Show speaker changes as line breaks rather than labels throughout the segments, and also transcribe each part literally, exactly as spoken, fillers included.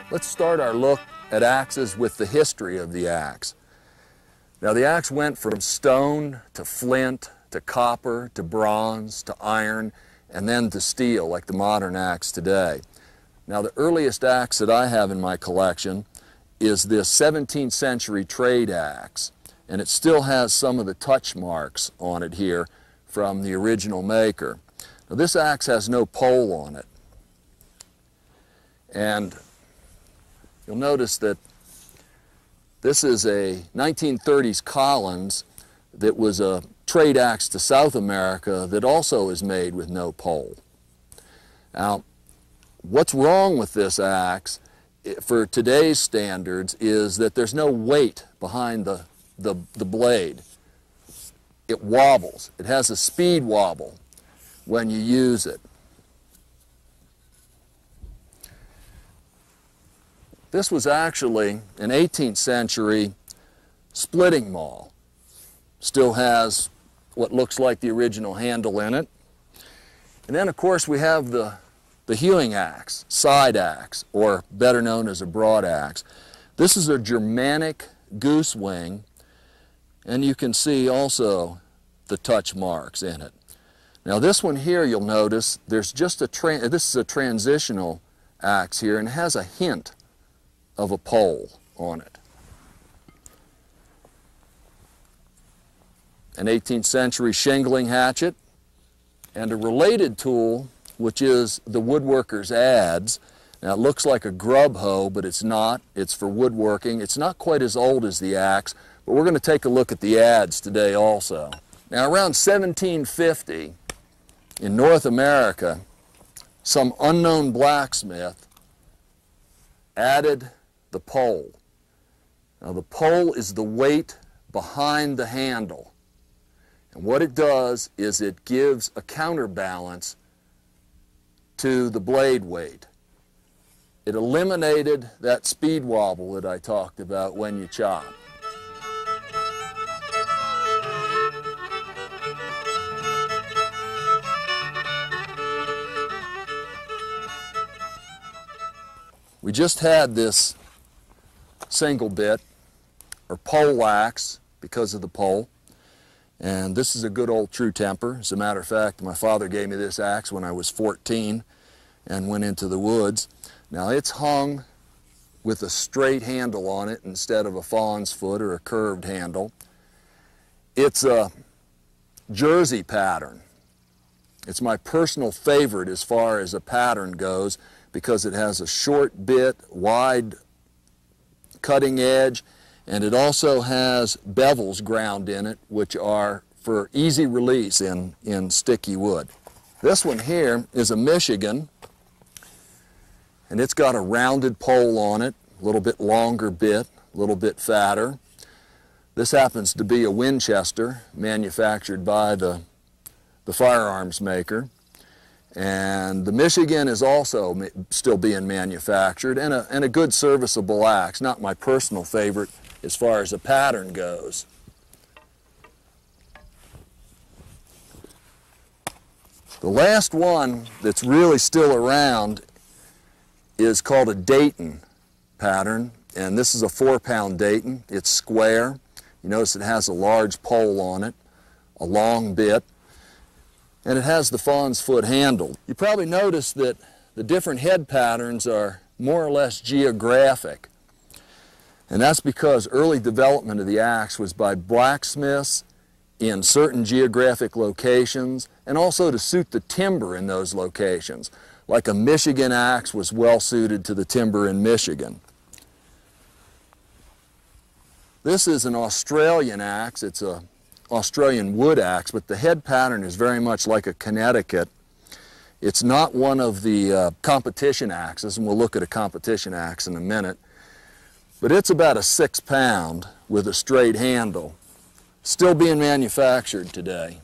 Let's start our look at axes with the history of the axe. Now, the axe went from stone to flint to copper to bronze to iron and then to steel, like the modern axe today. Now, the earliest axe that I have in my collection is this seventeenth century trade axe, and it still has some of the touch marks on it here from the original maker. Now, this axe has no pole on it, and you'll notice that this is a nineteen thirties Collins that was a trade axe to South America that also is made with no pole. Now, what's wrong with this axe for today's standards is that there's no weight behind the, the, the blade. It wobbles. It has a speed wobble when you use it. This was actually an eighteenth century splitting maul. Still has what looks like the original handle in it. And then, of course, we have the, the hewing axe, side axe, or better known as a broad axe. This is a Germanic goose wing, and you can see also the touch marks in it. Now, this one here, you'll notice, there's just a, tra this is a transitional axe here, and it has a hint of a pole on it. An eighteenth century shingling hatchet, and a related tool, which is the woodworker's adze. Now, it looks like a grub hoe, but it's not. It's for woodworking. It's not quite as old as the axe, but we're going to take a look at the adze today also. Now, around seventeen fifty, in North America, some unknown blacksmith added the pole. Now, the pole is the weight behind the handle. And what it does is it gives a counterbalance to the blade weight. It eliminated that speed wobble that I talked about when you chop. We just had this single bit, or pole axe, because of the pole. And this is a good old True Temper. As a matter of fact, my father gave me this axe when I was fourteen and went into the woods. Now, it's hung with a straight handle on it instead of a fawn's foot or a curved handle. It's a jersey pattern. It's my personal favorite as far as a pattern goes because it has a short bit, wide cutting edge, and it also has bevels ground in it, which are for easy release in, in sticky wood. This one here is a Michigan, and it's got a rounded pole on it, a little bit longer bit, a little bit fatter. This happens to be a Winchester, manufactured by the, the firearms maker. And the Michigan is also still being manufactured, and a, and a good serviceable axe. Not my personal favorite as far as a pattern goes. The last one that's really still around is called a Dayton pattern, and this is a four pound Dayton. It's square. You notice it has a large pole on it, a long bit, and it has the fawn's foot handle. You probably noticed that the different head patterns are more or less geographic. And that's because early development of the axe was by blacksmiths in certain geographic locations and also to suit the timber in those locations. Like a Michigan axe was well suited to the timber in Michigan. This is an Australian axe. It's a Australian wood axe, but the head pattern is very much like a Connecticut. It's not one of the uh, competition axes, and we'll look at a competition axe in a minute, but it's about a six pound with a straight handle, still being manufactured today.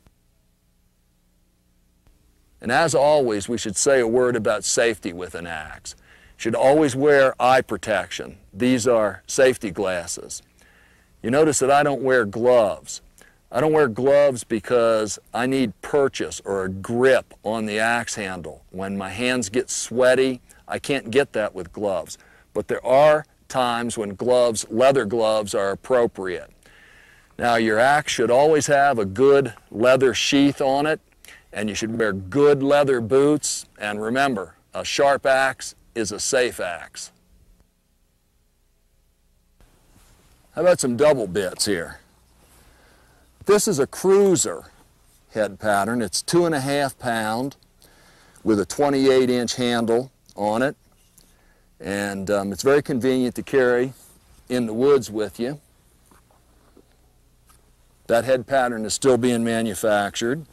And as always, we should say a word about safety with an axe. You should always wear eye protection. These are safety glasses. You notice that I don't wear gloves. I don't wear gloves because I need purchase or a grip on the axe handle. When my hands get sweaty, I can't get that with gloves. but there are times when gloves, leather gloves, are appropriate. Now, your axe should always have a good leather sheath on it, and you should wear good leather boots, and remember, a sharp axe is a safe axe. How about some double bits here? This is a cruiser head pattern. It's two and a half pound with a twenty-eight inch handle on it. And um, it's very convenient to carry in the woods with you. That head pattern is still being manufactured.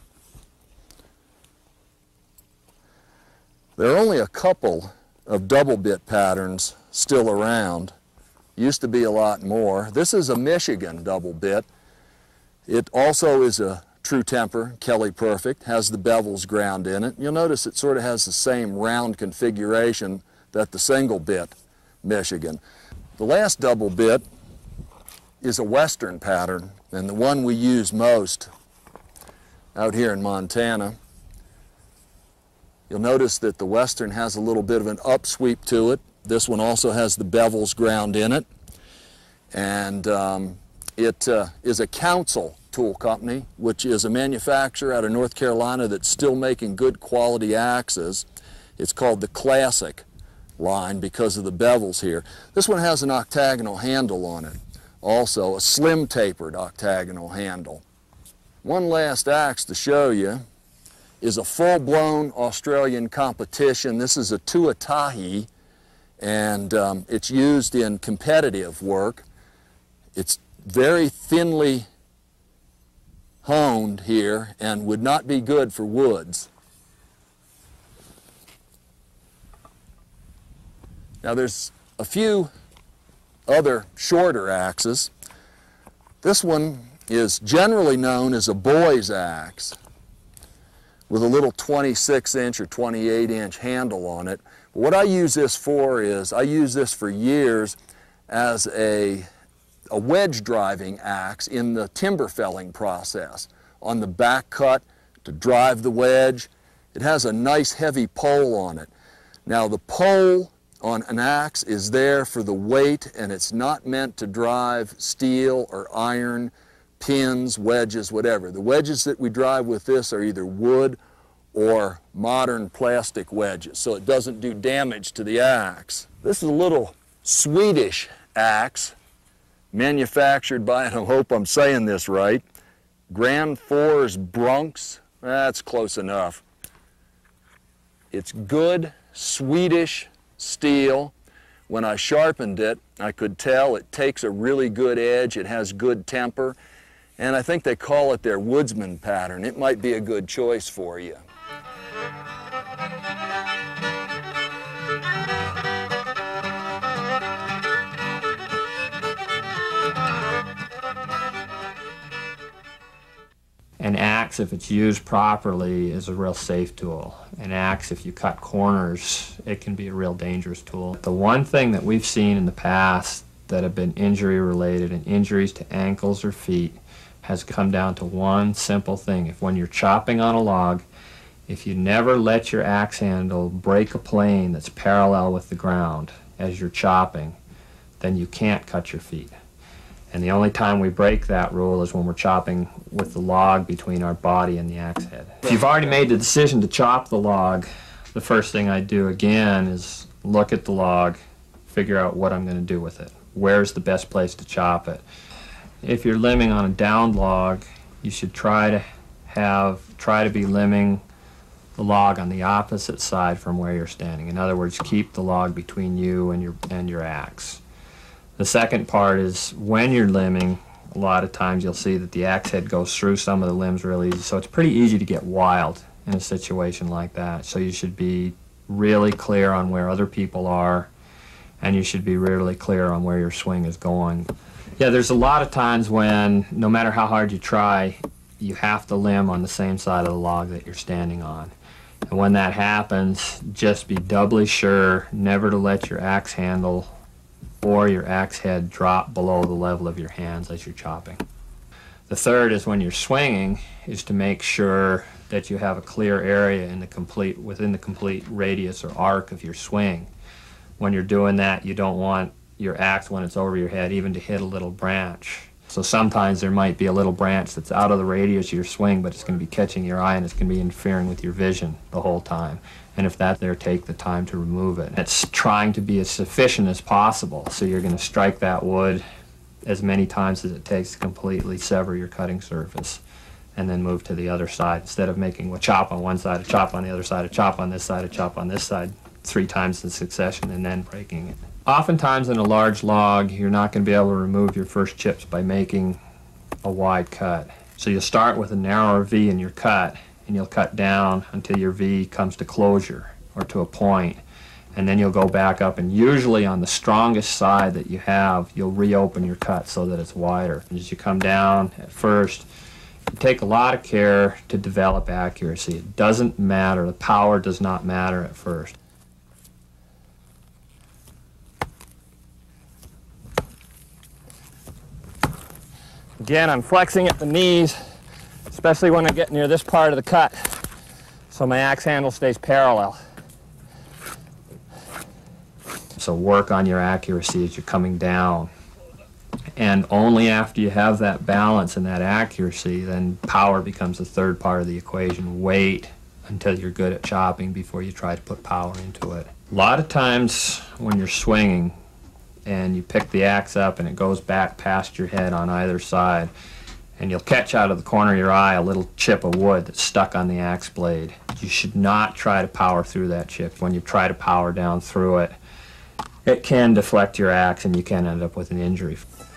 There are only a couple of double bit patterns still around. Used to be a lot more. This is a Michigan double bit. It also is a True Temper, Kelly Perfect, has the bevels ground in it. You'll notice it sort of has the same round configuration that the single bit Michigan. The last double bit is a Western pattern, and the one we use most out here in Montana. You'll notice that the Western has a little bit of an upsweep to it. This one also has the bevels ground in it. And um, it uh, is a Council Tool Company, which is a manufacturer out of North Carolina that's still making good quality axes. It's called the Classic line because of the bevels here. This one has an octagonal handle on it, also a slim tapered octagonal handle. One last axe to show you is a full-blown Australian competition. This is a Tuatahi, and um, it's used in competitive work. It's very thinly honed here and would not be good for woods. Now there's a few other shorter axes. This one is generally known as a boy's axe with a little twenty-six inch or twenty-eight inch handle on it. What I use this for is, I use this for years as a, a wedge driving axe in the timber felling process. On the back cut to drive the wedge. It has a nice heavy pole on it. Now the pole on an axe is there for the weight, and it's not meant to drive steel or iron, pins, wedges, whatever. The wedges that we drive with this are either wood or modern plastic wedges, so it doesn't do damage to the axe. This is a little Swedish axe manufactured by, and I hope I'm saying this right, Granfors Brunks. That's close enough. It's good Swedish steel. When I sharpened it, I could tell it takes a really good edge, it has good temper, and I think they call it their woodsman pattern. It might be a good choice for you.
An axe, if it's used properly, is a real safe tool. An axe, if you cut corners, it can be a real dangerous tool. The one thing that we've seen in the past that have been injury related, and injuries to ankles or feet, has come down to one simple thing. If when you're chopping on a log, if you never let your axe handle break a plane that's parallel with the ground as you're chopping, then you can't cut your feet. And the only time we break that rule is when we're chopping with the log between our body and the axe head. If you've already made the decision to chop the log, the first thing I do again is look at the log, figure out what I'm going to do with it. Where's the best place to chop it? If you're limbing on a downed log, you should try to have, try to be limbing the log on the opposite side from where you're standing. In other words, keep the log between you and your, and your axe. The second part is when you're limbing, a lot of times you'll see that the axe head goes through some of the limbs really easy, so it's pretty easy to get wild in a situation like that. So you should be really clear on where other people are, and you should be really clear on where your swing is going. Yeah, there's a lot of times when, no matter how hard you try, you have to limb on the same side of the log that you're standing on. And when that happens, just be doubly sure never to let your axe handle or your axe head drop below the level of your hands as you're chopping. The third is when you're swinging, is to make sure that you have a clear area in the complete, within the complete radius or arc of your swing. When you're doing that, you don't want your axe, when it's over your head, even to hit a little branch. So sometimes there might be a little branch that's out of the radius of your swing, but it's going to be catching your eye and it's going to be interfering with your vision the whole time. And if that's there, take the time to remove it. It's trying to be as sufficient as possible. So you're going to strike that wood as many times as it takes to completely sever your cutting surface, and then move to the other side. Instead of making a chop on one side, a chop on the other side, a chop on this side, a chop on this side, three times in succession, and then breaking it. Oftentimes in a large log, you're not going to be able to remove your first chips by making a wide cut. So you'll start with a narrower V in your cut, and you'll cut down until your V comes to closure or to a point. And then you'll go back up, and usually on the strongest side that you have, you'll reopen your cut so that it's wider. And as you come down at first, you take a lot of care to develop accuracy. It doesn't matter. The power does not matter at first. Again, I'm flexing at the knees, especially when I get near this part of the cut, so my axe handle stays parallel. So work on your accuracy as you're coming down. And only after you have that balance and that accuracy, then power becomes the third part of the equation. Wait until you're good at chopping before you try to put power into it. A lot of times when you're swinging and you pick the axe up and it goes back past your head on either side, and you'll catch out of the corner of your eye a little chip of wood that's stuck on the axe blade. You should not try to power through that chip. When you try to power down through it, it can deflect your axe and you can end up with an injury.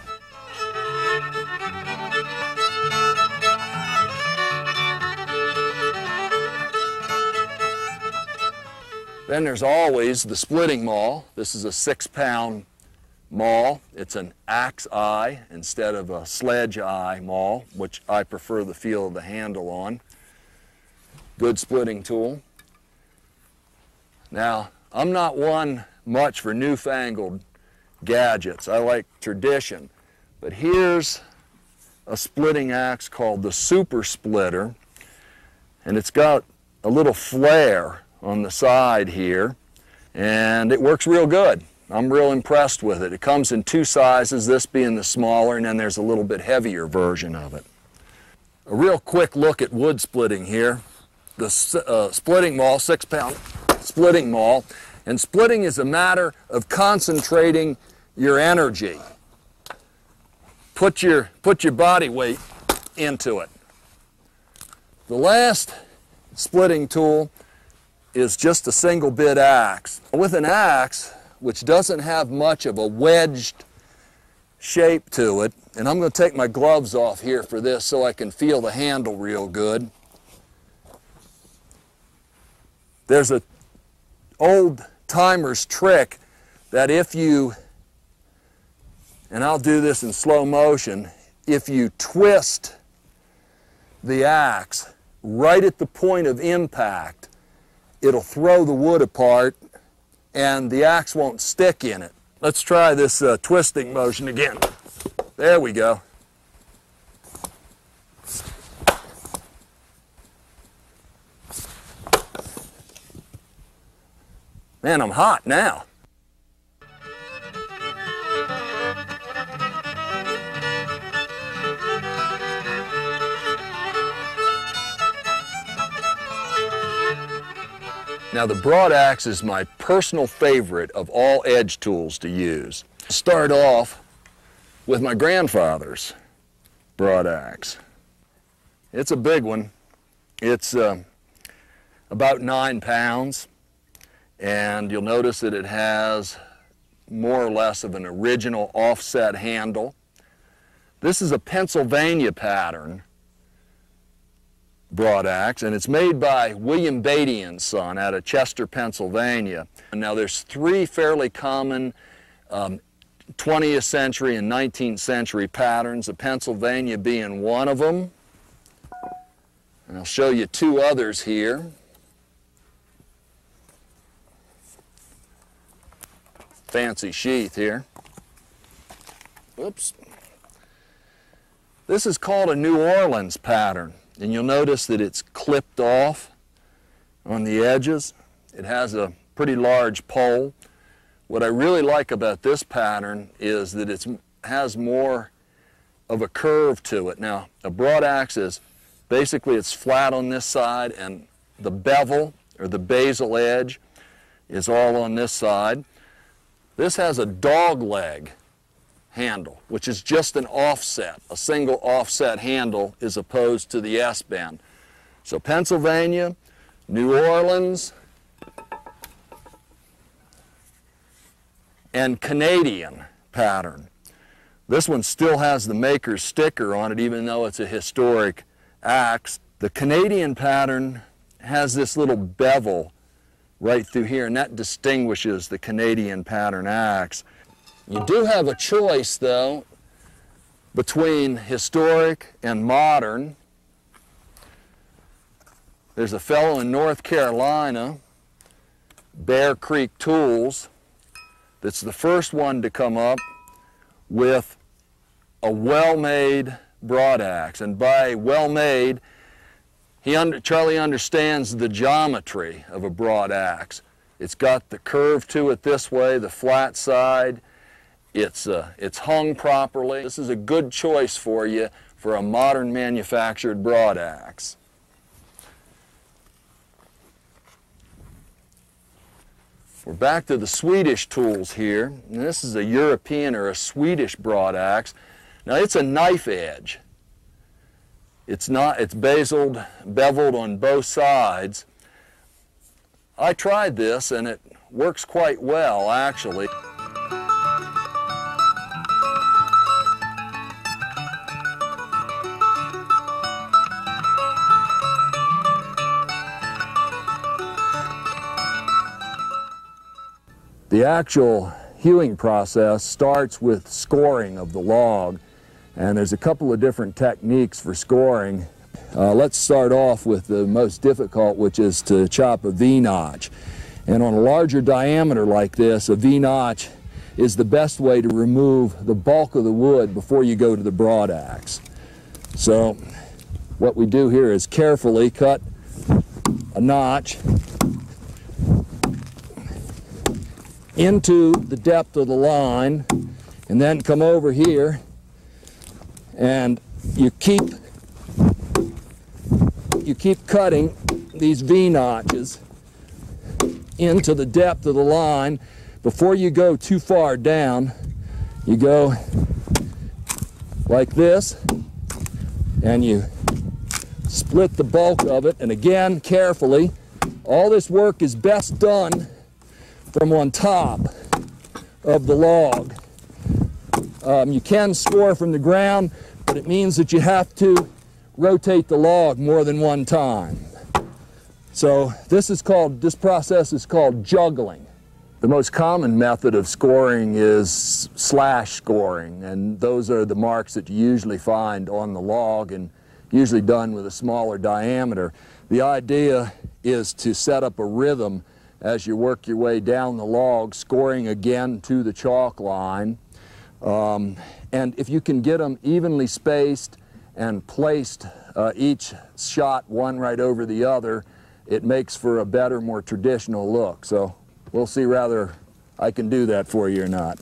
Then there's always the splitting maul. This is a six pound maul. It's an axe eye instead of a sledge eye maul, which I prefer the feel of the handle on. Good splitting tool. Now, I'm not one much for newfangled gadgets. I like tradition. But here's a splitting axe called the Super Splitter, and it's got a little flare on the side here, and it works real good. I'm real impressed with it. It comes in two sizes, this being the smaller, and then there's a little bit heavier version of it. A real quick look at wood splitting here. The uh, splitting maul, six pound splitting maul, and splitting is a matter of concentrating your energy. Put your, put your body weight into it. The last splitting tool is just a single bit axe. With an axe, which doesn't have much of a wedged shape to it, and I'm going to take my gloves off here for this so I can feel the handle real good. There's a old timer's trick that if you, and I'll do this in slow motion, if you twist the axe right at the point of impact, it'll throw the wood apart and the axe won't stick in it. Let's try this uh, twisting motion again. There we go. Man, I'm hot now. Now the broad axe is my personal favorite of all edge tools to use. I'll start off with my grandfather's broad axe. It's a big one. It's uh, about nine pounds. And you'll notice that it has more or less of an original offset handle. This is a Pennsylvania pattern broad axe, and it's made by William Beatty and Son out of Chester, Pennsylvania. And now there's three fairly common um, twentieth century and nineteenth century patterns, the Pennsylvania being one of them. And I'll show you two others here. Fancy sheath here. Whoops. This is called a New Orleans pattern, and you'll notice that it's clipped off on the edges. It has a pretty large pole What I really like about this pattern is that it has more of a curve to it. Now, a broad axe is basically it's flat on this side, and the bevel or the basal edge is all on this side. This has a dog leg handle, which is just an offset, a single offset handle as opposed to the S-bend. So Pennsylvania, New Orleans, and Canadian pattern. This one still has the maker's sticker on it, even though it's a historic axe. The Canadian pattern has this little bevel right through here, and that distinguishes the Canadian pattern axe. You do have a choice, though, between historic and modern. There's a fellow in North Carolina, Bear Creek Tools, that's the first one to come up with a well-made broad axe. And by well-made, he under, Charlie understands the geometry of a broad axe. It's got the curve to it this way, the flat side. It's, uh, it's hung properly. This is a good choice for you for a modern manufactured broad axe. We're back to the Swedish tools here. And this is a European or a Swedish broad axe. Now it's a knife edge. It's not, it's bezeled, beveled on both sides. I tried this and it works quite well, actually. The actual hewing process starts with scoring of the log, and there's a couple of different techniques for scoring. Uh, let's start off with the most difficult, which is to chop a V-notch. And on a larger diameter like this, a V-notch is the best way to remove the bulk of the wood before you go to the broad axe. So what we do here is carefully cut a notch into the depth of the line, and then come over here and you keep you keep cutting these V-notches into the depth of the line. Before you go too far down, you go like this and you split the bulk of it, and again carefully. All this work is best done from on top of the log. Um, you can score from the ground, but it means that you have to rotate the log more than one time. So this is called, this process is called juggling. The most common method of scoring is slash scoring, and those are the marks that you usually find on the log, and usually done with a smaller diameter. The idea is to set up a rhythm as you work your way down the log, scoring again to the chalk line. Um, and if you can get them evenly spaced and placed, uh, each shot one right over the other, it makes for a better, more traditional look. So we'll see whether I can do that for you or not.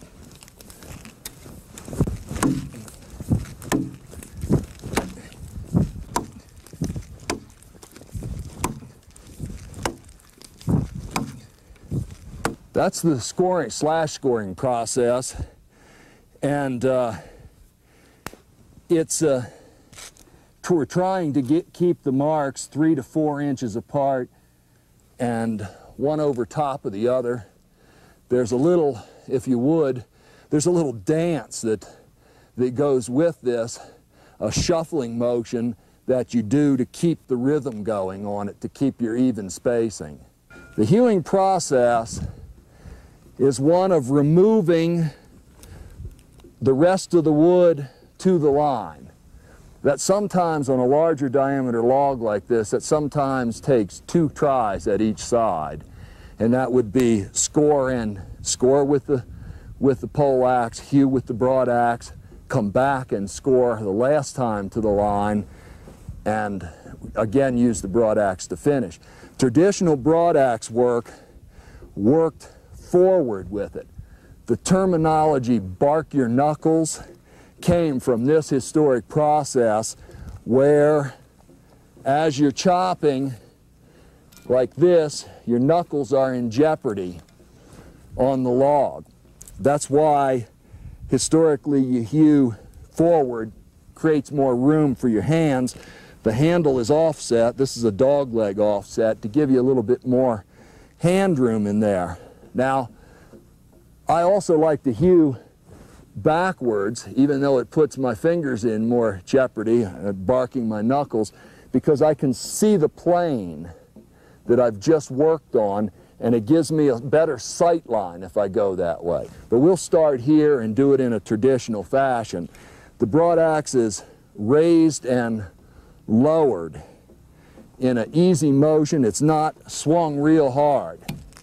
That's the scoring, slash scoring process, and uh, it's uh, we're trying to get, keep the marks three to four inches apart and one over top of the other. There's a little, if you would, there's a little dance that, that goes with this, a shuffling motion that you do to keep the rhythm going on it, to keep your even spacing. The hewing process is one of removing the rest of the wood to the line. That sometimes on a larger diameter log like this, that sometimes takes two tries at each side. And that would be score in, score with the, with the pole axe, hew with the broad axe, come back and score the last time to the line, and again use the broad axe to finish. Traditional broad axe work worked forward with it. The terminology bark your knuckles came from this historic process where as you're chopping like this, your knuckles are in jeopardy on the log. That's why historically you hew forward, creates more room for your hands. The handle is offset. This is a dog leg offset to give you a little bit more hand room in there. Now, I also like to hew backwards, even though it puts my fingers in more jeopardy, uh, barking my knuckles, because I can see the plane that I've just worked on, and it gives me a better sight line if I go that way. But we'll start here and do it in a traditional fashion. The broad axe is raised and lowered in an easy motion. It's not swung real hard.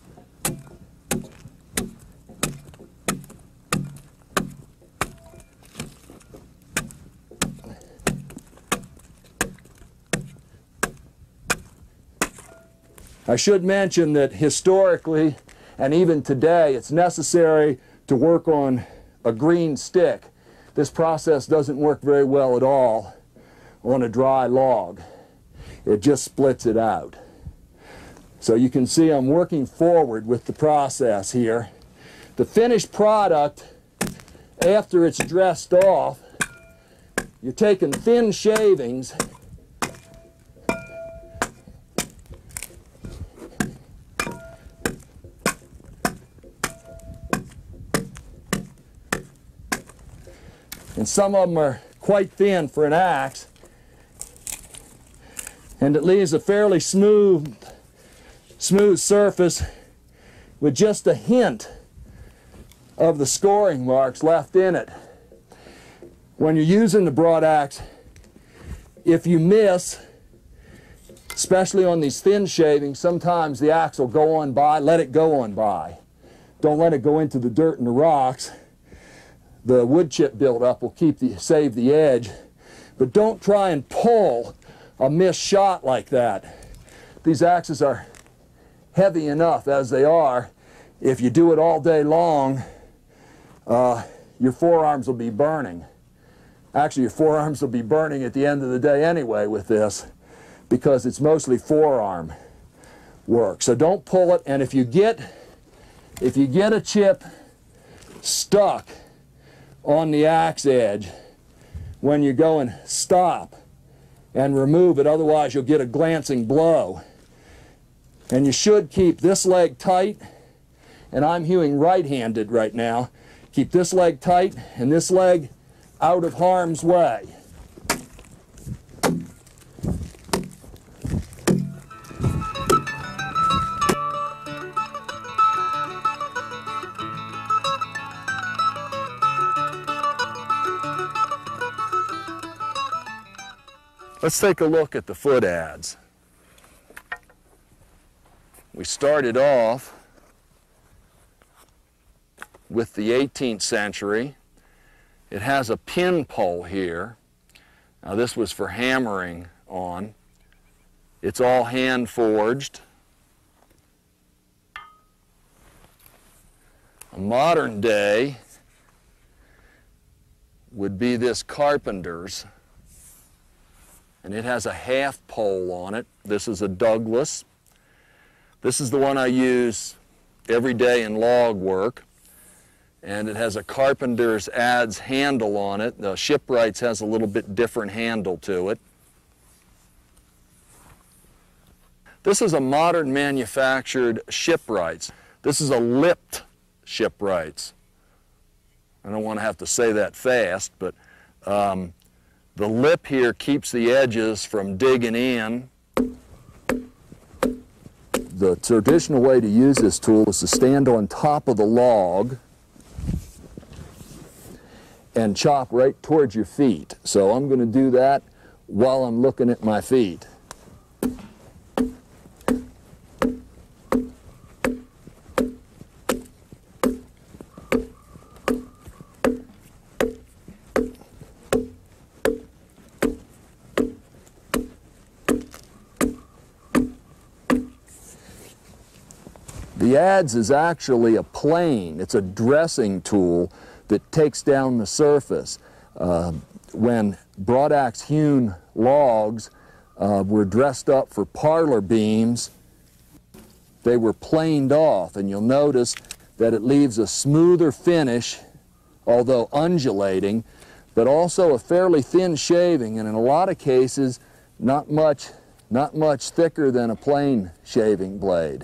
I should mention that historically, and even today, it's necessary to work on a green stick. This process doesn't work very well at all on a dry log. It just splits it out. So you can see I'm working forward with the process here. The finished product, after it's dressed off, you're taking thin shavings and some of them are quite thin for an axe, and it leaves a fairly smooth, smooth surface with just a hint of the scoring marks left in it. When you're using the broad axe, if you miss, especially on these thin shavings, sometimes the axe will go on by. Let it go on by. Don't let it go into the dirt and the rocks. The wood chip buildup will keep the, save the edge, but don't try and pull a missed shot like that. These axes are heavy enough as they are. If you do it all day long, uh, your forearms will be burning. Actually, your forearms will be burning at the end of the day anyway with this, because it's mostly forearm work. So don't pull it, and if you get, if you get a chip stuck on the axe edge when you're going, stop and remove it, otherwise you'll get a glancing blow. And you should keep this leg tight, and I'm hewing right-handed right now. Keep this leg tight and this leg out of harm's way. Let's take a look at the foot adze. We started off with the eighteenth century. It has a pin pole here. Now this was for hammering on. It's all hand forged. A modern day would be this carpenter's, and it has a half pole on it. This is a Douglas. This is the one I use every day in log work, and it has a carpenter's adze handle on it. The Shipwrights has a little bit different handle to it. This is a modern manufactured Shipwrights. This is a lipped Shipwrights. I don't want to have to say that fast, but um, the lip here keeps the edges from digging in. The traditional way to use this tool is to stand on top of the log and chop right towards your feet. So I'm going to do that while I'm looking at my feet. The adze is actually a plane. It's a dressing tool that takes down the surface. Uh, when broadaxe hewn logs uh, were dressed up for parlor beams, they were planed off, and you'll notice that it leaves a smoother finish, although undulating, but also a fairly thin shaving, and in a lot of cases not much, not much thicker than a plain shaving blade.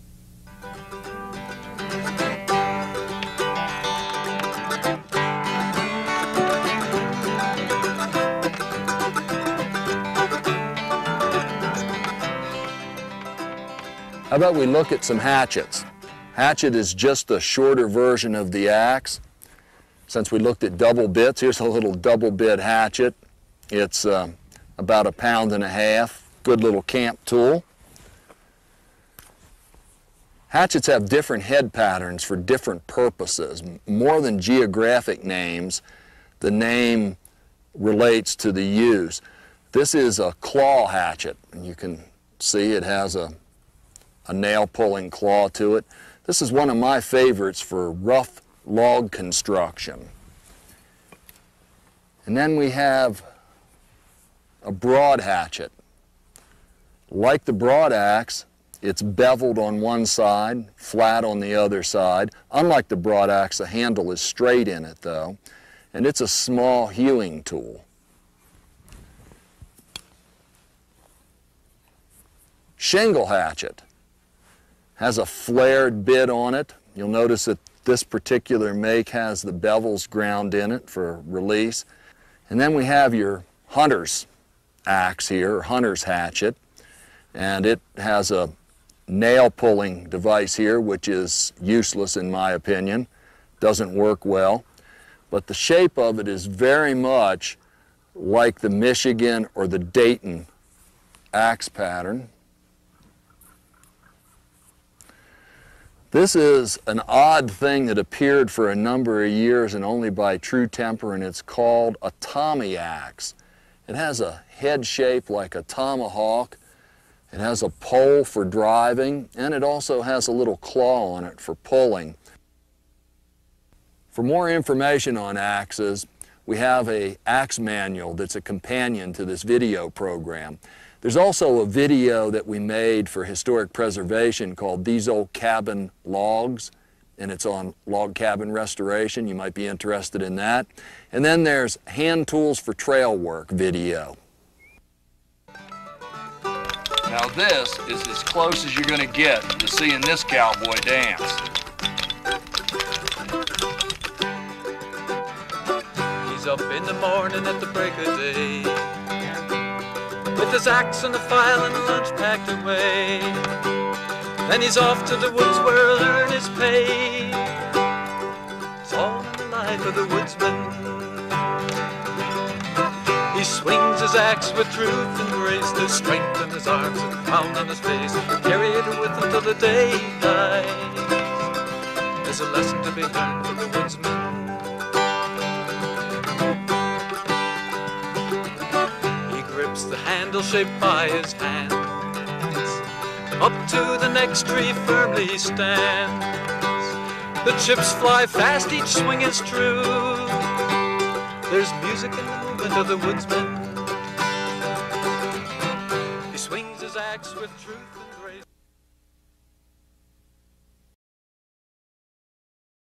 How about we look at some hatchets? Hatchet is just a shorter version of the axe. Since we looked at double bits, here's a little double bit hatchet. It's uh, about a pound and a half. Good little camp tool. Hatchets have different head patterns for different purposes. More than geographic names, the name relates to the use. This is a claw hatchet, and you can see it has a a nail pulling claw to it. This is one of my favorites for rough log construction. And then we have a broad hatchet. Like the broad axe, it's beveled on one side, flat on the other side. Unlike the broad axe, the handle is straight in it though, and it's a small hewing tool. Shingle hatchet has a flared bit on it. You'll notice that this particular make has the bevels ground in it for release. And then we have your hunter's axe here, or hunter's hatchet, and it has a nail pulling device here, which is useless in my opinion, doesn't work well, but the shape of it is very much like the Michigan or the Dayton axe pattern. This is an odd thing that appeared for a number of years and only by True Temper, and it's called a Tommy axe. It has a head shape like a tomahawk. It has a pole for driving, and it also has a little claw on it for pulling. For more information on axes, we have an axe manual that's a companion to this video program. There's also a video that we made for historic preservation called These Old Cabin Logs, and it's on log cabin restoration. You might be interested in that. And then there's Hand Tools for Trail Work video. Now this is as close as you're going to get to seeing this cowboy dance.
He's up in the morning at the break of day, with his axe and a file and a lunch packed away. Then he's off to the woods where he'll earn his pay. It's all in the life of the woodsman. He swings his axe with truth and grace, to strengthen his arms and pound on his face, carry it with him till the day he dies. There's a lesson to be learned from the woodsman. The handle shaped by his hands, up to the next tree firmly he stands. The chips fly fast, each swing is true. There's music in the movement of the woodsman. He swings his axe with truth.